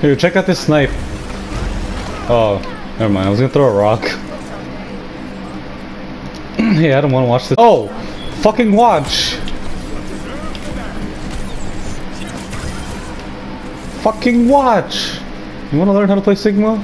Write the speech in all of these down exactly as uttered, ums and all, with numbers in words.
Here, check out this snipe. Oh, never mind. I was gonna throw a rock. Hey, I don't want to watch this. Oh, fucking watch. Fucking watch. You want to learn how to play Sigma?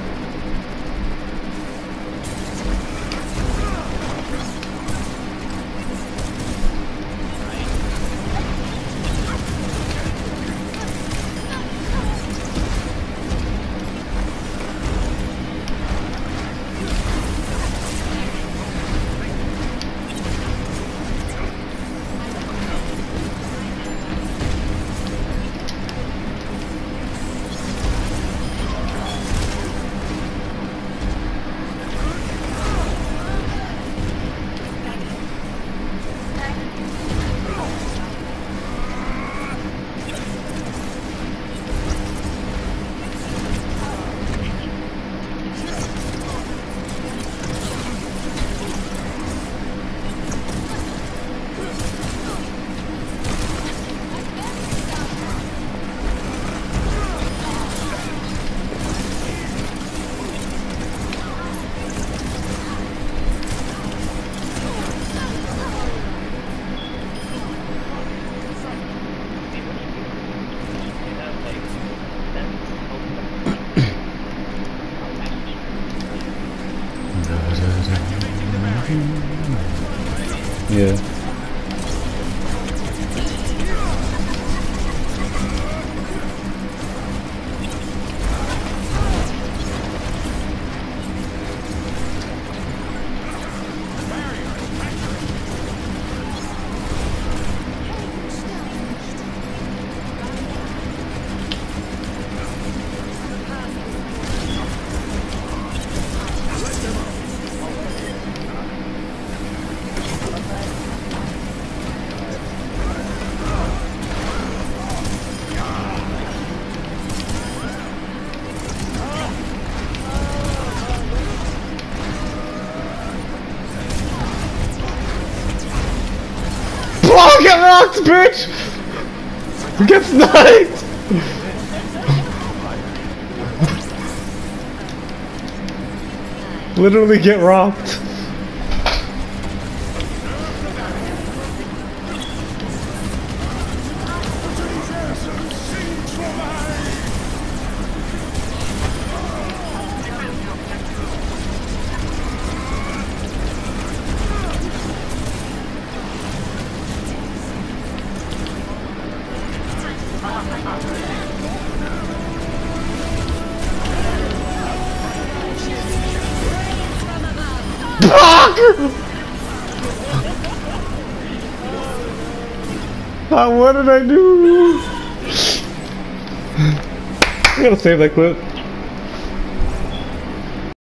Yeah. Oh, get rocked, bitch! Get sniped! Literally get rocked. Ah, what did I do? I gotta save that clip.